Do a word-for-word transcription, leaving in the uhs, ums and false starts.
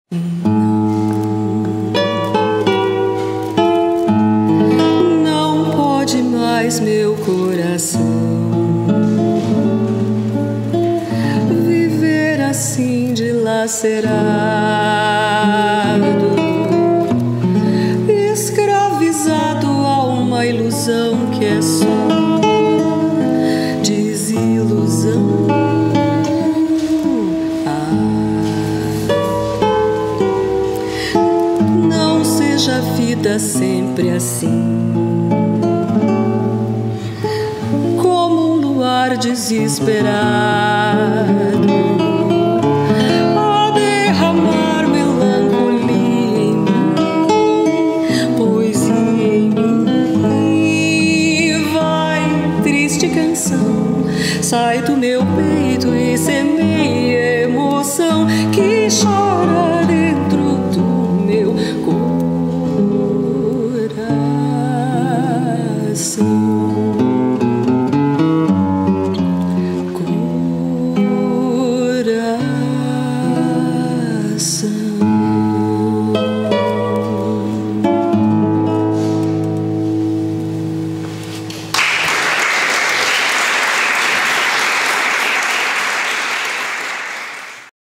Não pode mais meu coração viver assim dilacerado, escravizado a uma ilusão que é só desilusão. Não seja a vida sempre assim, como um luar desesperado a derramar melancolia em mim, poesia em mim. Vai, triste canção, sai do meu peito e semeia emoção que chora dentro do meu coração.